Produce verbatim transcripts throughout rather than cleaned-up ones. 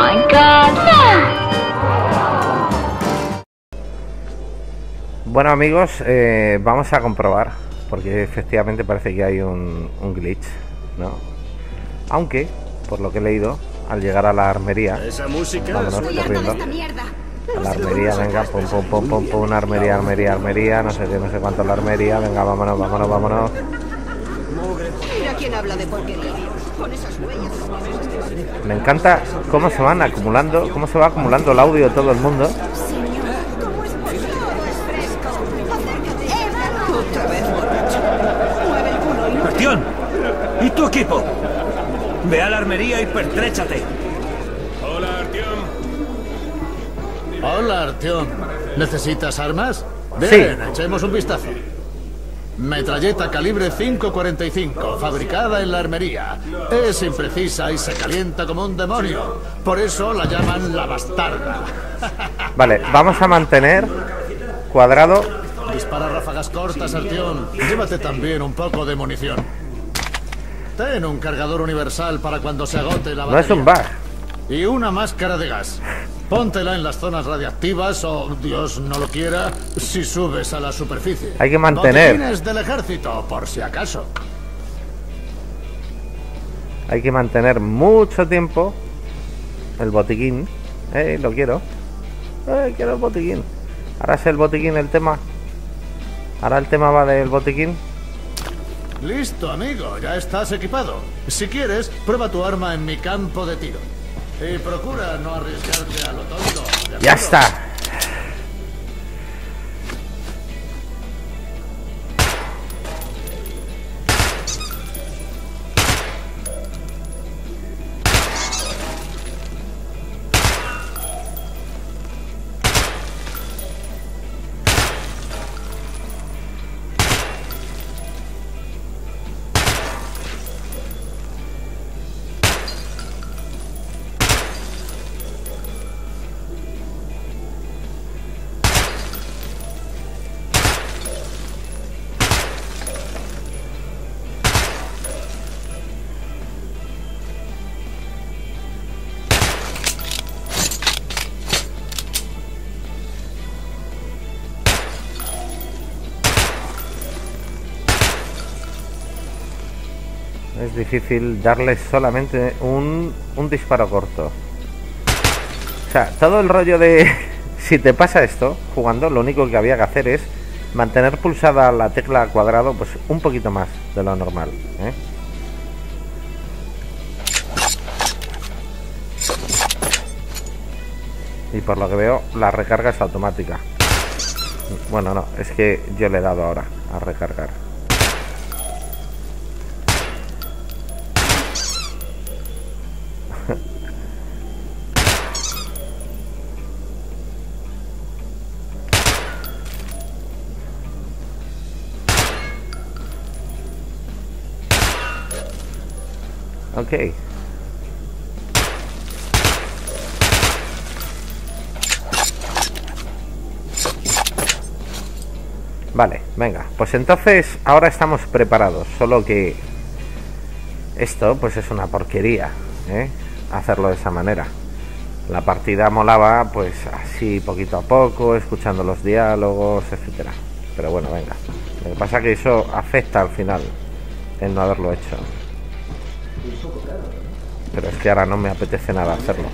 my god. Bueno amigos, eh, vamos a comprobar, porque efectivamente parece que hay un, un glitch, ¿no? Aunque, por lo que he leído, al llegar a la armería, esa música, vámonos corriendo. A la armería, venga, pum, pum, pum, pum, pum, una armería, armería, armería, no sé qué, no sé cuánto la armería, venga, vámonos, vámonos, vámonos. Mira quién habla de porquería. Con esas huellas. Me encanta cómo se van acumulando, cómo se va acumulando el audio de todo el mundo. ¡Artión! ¿Y tu equipo? Ve a la armería y pertréchate. Hola, Artión. Hola, Artión. ¿Necesitas armas? Bien, Sí. echemos un vistazo. Metralleta calibre cinco cuarenta y cinco, fabricada en la armería. Es imprecisa y se calienta como un demonio. Por eso la llaman la bastarda. Vale, vamos a mantener cuadrado. Dispara ráfagas cortas, Artión. Llévate también un poco de munición. Ten un cargador universal para cuando se agote la batería. No es un bug. Y una máscara de gas. Póntela en las zonas radiactivas o, Dios no lo quiera, si subes a la superficie. Hay que mantener. Botellines del ejército, por si acaso. Hay que mantener mucho tiempo el botiquín. Eh, lo quiero. Eh, quiero el botiquín. Ahora es el botiquín el tema. Ahora el tema va del botiquín. Listo, amigo, ya estás equipado. Si quieres, prueba tu arma en mi campo de tiro. Y procura no arriesgarte a lo tonto. ¿De Ya acuerdo? está. Es difícil darle solamente un, un disparo corto. O sea, todo el rollo de... Si te pasa esto, jugando, lo único que había que hacer es mantener pulsada la tecla cuadrado pues un poquito más de lo normal, ¿eh? Y por lo que veo, la recarga es automática. Bueno, no, es que yo le he dado ahora a recargar. Ok. Vale, venga. Pues entonces ahora estamos preparados. Solo que esto pues es una porquería, ¿eh? Hacerlo de esa manera. La partida molaba pues así poquito a poco, escuchando los diálogos, etcétera. Pero bueno, venga. Lo que pasa es que eso afecta al final el no haberlo hecho. Pero es que ahora no me apetece nada hacerlo.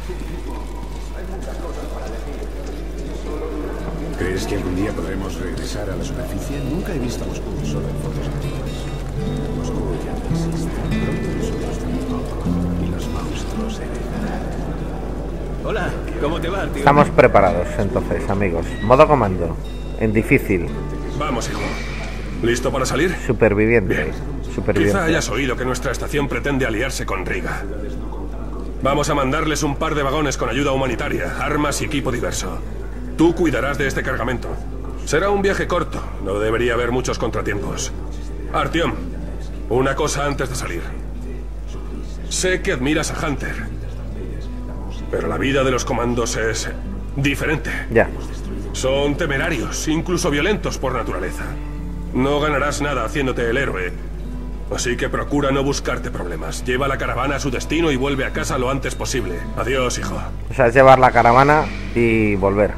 ¿Crees que algún día podremos regresar a la superficie? Nunca he visto Moscú solo en fotos antiguas. Moscú ya no existe. Pronto nosotros tampoco. Y los monstruos heredarán. Hola, ¿cómo te va, tío? Estamos preparados entonces, amigos. Modo comando. En difícil. Vamos, hijo. ¿Listo para salir? Superviviente. Bien. Supervivencia. Quizá hayas oído que nuestra estación pretende aliarse con Riga. Vamos a mandarles un par de vagones con ayuda humanitaria, armas y equipo diverso. Tú cuidarás de este cargamento. Será un viaje corto, no debería haber muchos contratiempos. Artyom, una cosa antes de salir. Sé que admiras a Hunter, pero la vida de los comandos es diferente. Ya. Son temerarios, incluso violentos por naturaleza. No ganarás nada haciéndote el héroe Así que procura no buscarte problemas. Lleva la caravana a su destino y vuelve a casa lo antes posible. Adiós, hijo. O sea, es llevar la caravana y volver.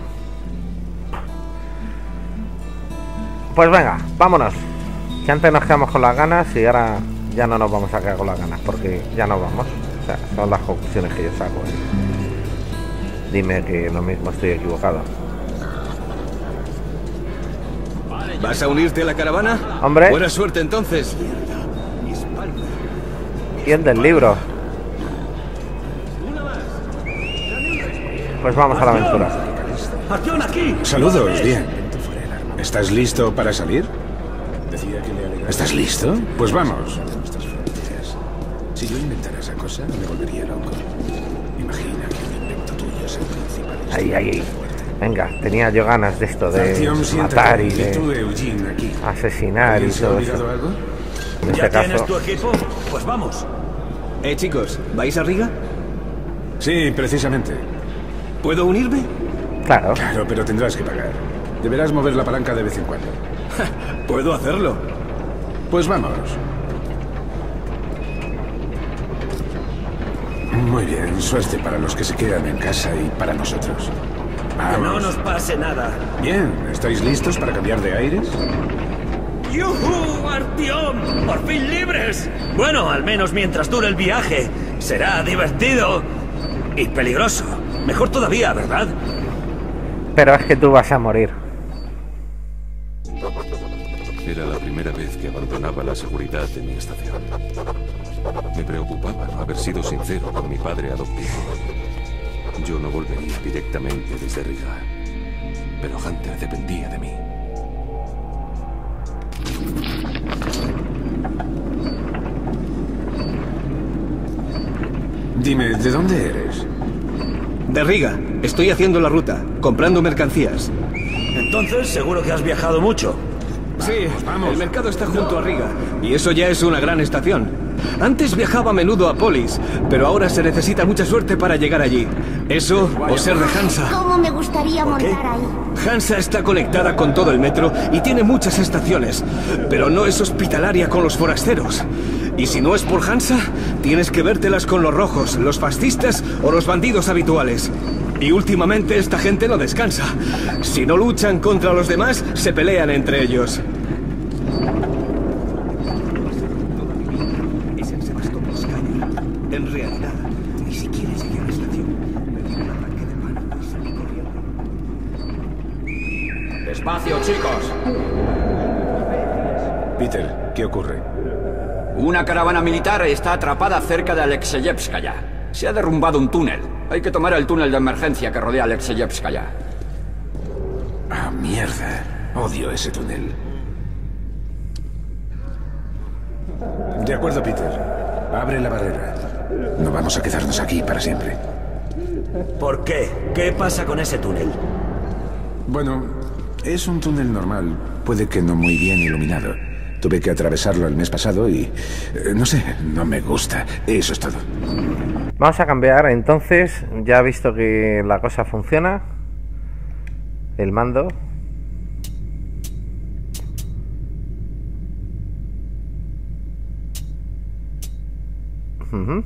Pues venga, vámonos. Que antes nos quedamos con las ganas y ahora ya no nos vamos a quedar con las ganas, porque ya nos vamos. O sea, son las conclusiones que yo saco, ¿eh? Dime que lo mismo estoy equivocado. ¿Vas a unirte a la caravana? Hombre. Buena suerte entonces. Y el del libro. Pues vamos a la aventura. ¡Acción aquí! Saludos, bien. ¿Estás listo para salir? ¿Estás listo? Pues vamos. Si yo inventara esa cosa, me volvería loco. Imagina que un invento tuyo es el principal. Ahí, ahí, ahí. Venga, tenía yo ganas de esto, de matar y de asesinar y todo eso. En este ¿Ya tienes caso, tu equipo? Pues vamos. Eh, chicos, ¿vais a Riga? Sí, precisamente. ¿Puedo unirme? claro. Claro, pero tendrás que pagar. Deberás mover la palanca de vez en cuando. ¿Puedo hacerlo? Pues vamos. Muy bien, suerte para los que se quedan en casa y para nosotros. Que no Vamos. nos pase nada. Bien, ¿estáis listos para cambiar de aires? ¡Yuhu, Artyom! ¡Por fin libres! Bueno, al menos mientras dure el viaje. Será divertido y peligroso. Mejor todavía, ¿verdad? Pero es que tú vas a morir. Era la primera vez que abandonaba la seguridad de mi estación. Me preocupaba no haber sido sincero con mi padre adoptivo. Yo no volvería directamente desde Riga, pero Hunter dependía de mí. Dime, ¿de dónde eres? De Riga. Estoy haciendo la ruta, comprando mercancías. Entonces, seguro que has viajado mucho. Sí, vamos. El mercado está junto a Riga, y eso ya es una gran estación. Antes viajaba a menudo a Polis, pero ahora se necesita mucha suerte para llegar allí. Eso o ser de Hansa. ¿Cómo me gustaría ¿Por qué? montar ahí? Hansa está conectada con todo el metro y tiene muchas estaciones, pero no es hospitalaria con los forasteros. Y si no es por Hansa, tienes que vértelas con los rojos, los fascistas o los bandidos habituales. Y últimamente esta gente no descansa. Si no luchan contra los demás, se pelean entre ellos. En realidad, ni siquiera llegué a la estación. Me dio un ataque de pánico y salí corriendo. Despacio, chicos. Peter, ¿qué ocurre? Una caravana militar está atrapada cerca de Alexeyevskaya. Se ha derrumbado un túnel. Hay que tomar el túnel de emergencia que rodea Alexeyevskaya. Ah, mierda. Odio ese túnel. De acuerdo, Peter. Abre la barrera. No vamos a quedarnos aquí para siempre. ¿Por qué? ¿Qué pasa con ese túnel? Bueno, es un túnel normal. Puede que no muy bien iluminado. Tuve que atravesarlo el mes pasado y... eh, no sé, no me gusta. Eso es todo. Vamos a cambiar entonces. Ya he visto que la cosa funciona. El mando. Uh-huh.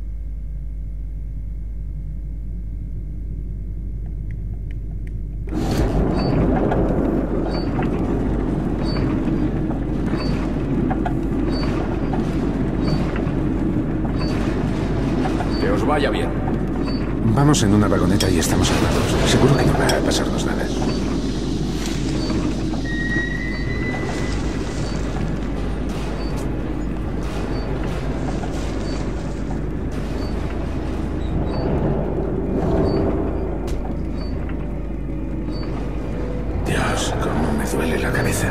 Que os vaya bien. Vamos en una vagoneta y estamos armados. Seguro que no va a pasarnos nada. Dios, cómo me duele la cabeza.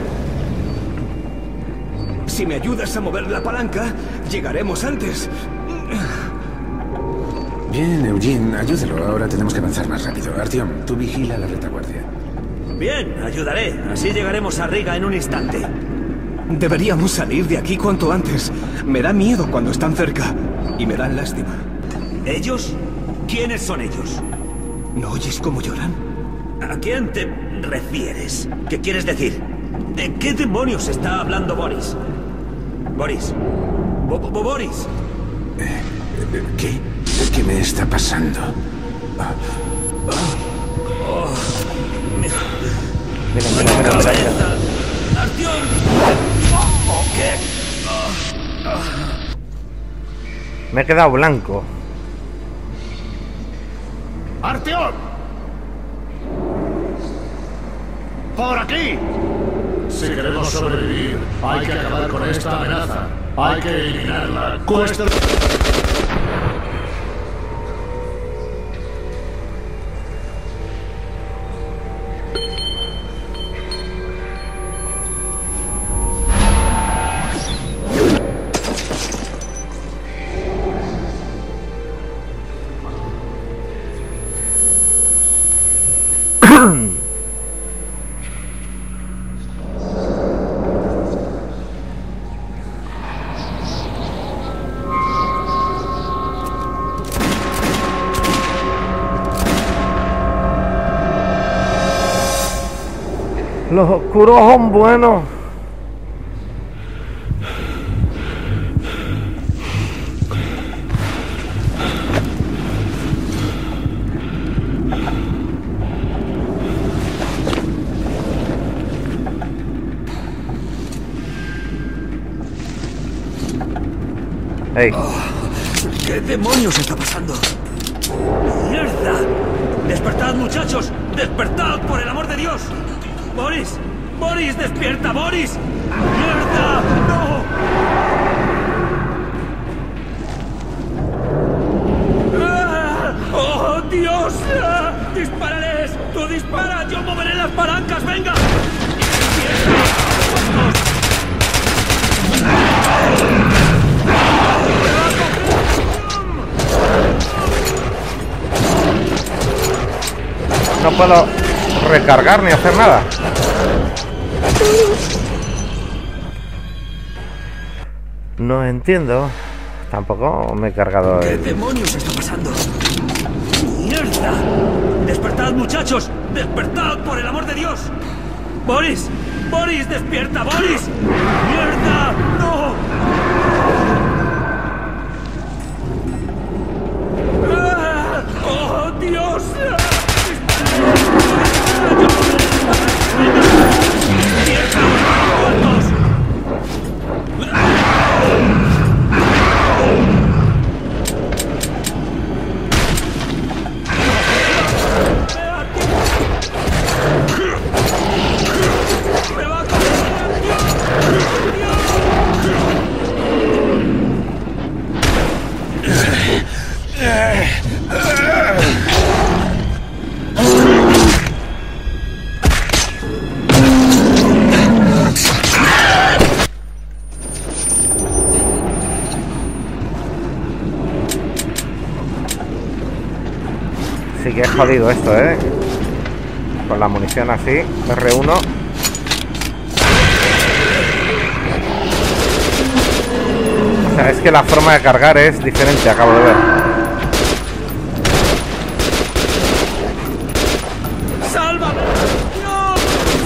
Si me ayudas a mover la palanca, llegaremos antes. Bien, Eugene, ayúdelo. Ahora tenemos que avanzar más rápido. Artyom, tú vigila la retaguardia. Bien, ayudaré. Así llegaremos a Riga en un instante. Deberíamos salir de aquí cuanto antes. Me da miedo cuando están cerca. Y me dan lástima. ¿Ellos? ¿Quiénes son ellos? ¿No oyes cómo lloran? ¿A quién te refieres? ¿Qué quieres decir? ¿De qué demonios está hablando Boris? Boris. Bo -bo Boris. Eh, ¿Qué? ¿Qué me está pasando? Mira, mira, mira, mira, mira. Me he quedado blanco. ¡Artyom! ¡Por aquí! Si queremos sobrevivir, hay que acabar con esta amenaza. Hay que eliminarla. Cuesta... Los oscuros son buenos. Hey. Oh, ¿qué demonios está pasando? ¡Mierda! ¡Despertad, muchachos! ¡Despertad, por el amor de Dios! ¡Boris! ¡Boris, despierta, Boris! ¡Mierda! ¡No! ¡Ah! ¡Oh, Dios! ¡Ah! ¡Dispárales! ¡Tú dispara! ¡Yo moveré las palancas! ¡Venga! No puedo recargar ni hacer nada. No entiendo. Tampoco me he cargado ¿Qué el... demonios está pasando? ¡Mierda! ¡Despertad, muchachos! ¡Despertad, por el amor de Dios! ¡Boris! ¡Boris, despierta, Boris! ¡Mierda! ¡No! ¡Ah! ¡Oh, Dios! Sí que es jodido esto, ¿eh? Con la munición así, R uno. O sea, es que la forma de cargar es diferente, acabo de ver. ¡Sálvame! ¡No!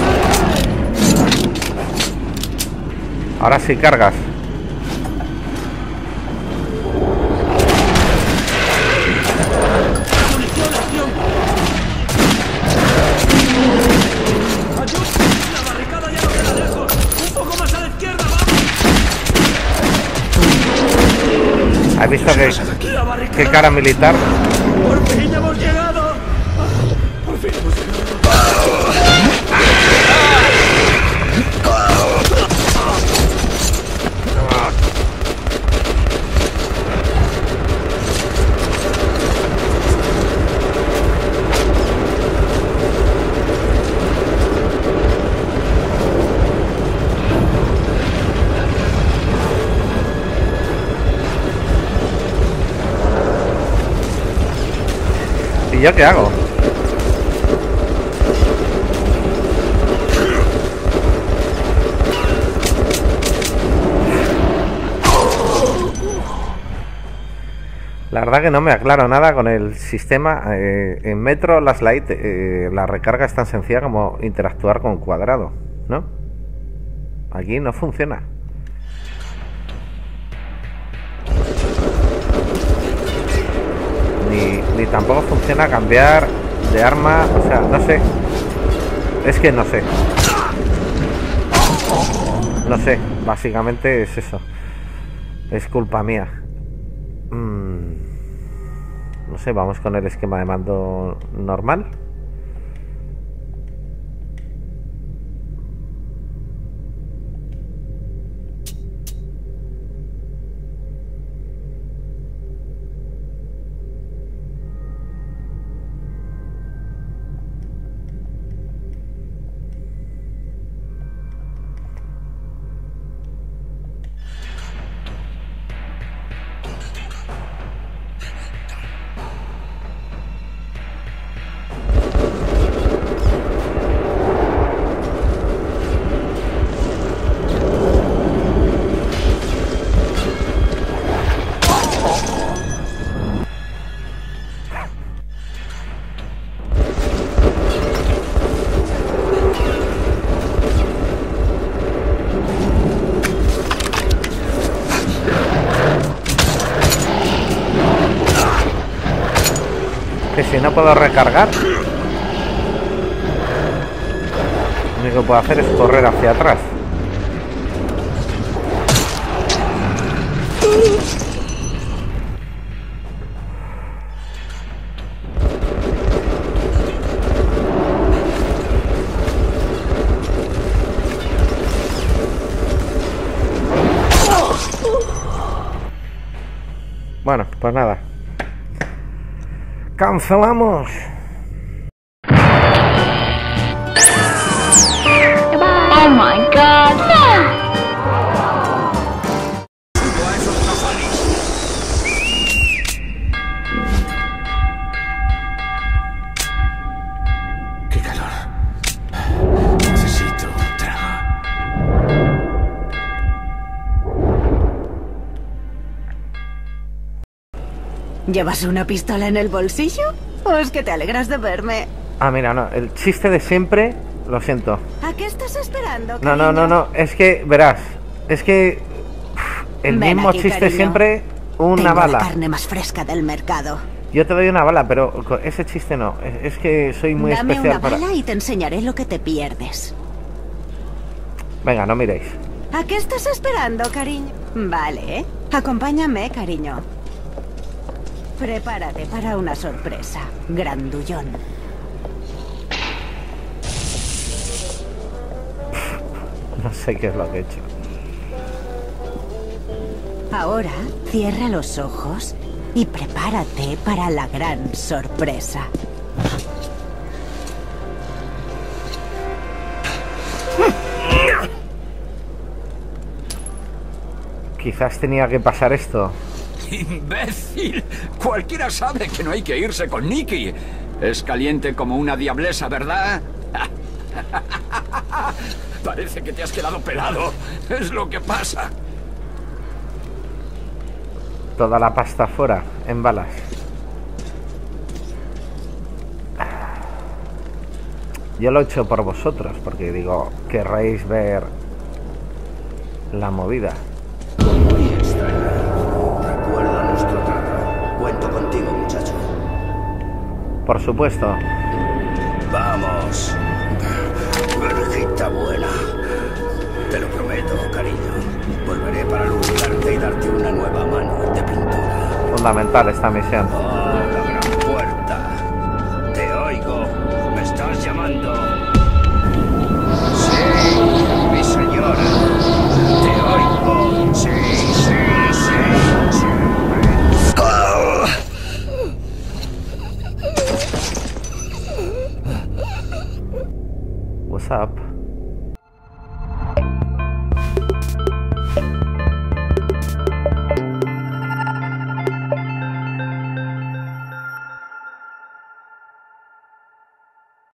Ahora sí cargas. ¿Has visto que, qué cara militar? ¡Por fin hemos llegado! ¡Por fin hemos llegado! ¿Y yo qué hago? La verdad que no me aclaro nada con el sistema. Eh, en Metro Last Light eh, la recarga es tan sencilla como interactuar con cuadrado, ¿no? Aquí no funciona. ni tampoco funciona cambiar de arma. O sea, no sé. Es que no sé. No sé, básicamente es eso. Es culpa mía. Mm, no sé, vamos con el esquema de mando normal. Que si no puedo recargar, lo único que puedo hacer es correr hacia atrás. Bueno, pues nada. ¡Cancelamos! Oh my god, no! ¡Qué calor! Necesito un trago. ¿Llevas una pistola en el bolsillo? ¿O es que te alegras de verme? Ah, mira, no, el chiste de siempre, lo siento. ¿A qué estás esperando, No, no, no, no, es que, verás, es que uf, el Ven mismo aquí, chiste cariño. siempre, una Tengo bala. la carne más fresca del mercado. Yo te doy una bala, pero con ese chiste no, es, es que soy muy Dame especial una para... bala y te enseñaré lo que te pierdes. Venga, no miréis. ¿A qué estás esperando, cariño? Vale, acompáñame, cariño. Prepárate para una sorpresa, grandullón. No sé qué es lo que he hecho. Ahora, cierra los ojos y prepárate para la gran sorpresa. Quizás tenía que pasar esto. ¡Imbécil! Cualquiera sabe que no hay que irse con Nikki. Es caliente como una diablesa, ¿verdad? Parece que te has quedado pelado. Es lo que pasa. Toda la pasta fuera, en balas. Yo lo he hecho por vosotros, porque digo, querréis ver la movida. Muy extraña. Recuerda nuestro trato. Cuento contigo, muchacho. Por supuesto. Vamos. Verjita buena. Te lo prometo, cariño. Volveré para lubricarte y darte una nueva mano de pintura. Fundamental esta misión. Oh, la gran puerta. Te oigo. ¿Me estás llamando? Sí, mi señora. Te oigo. Sí, sí, sí, sí. Oh. What's up?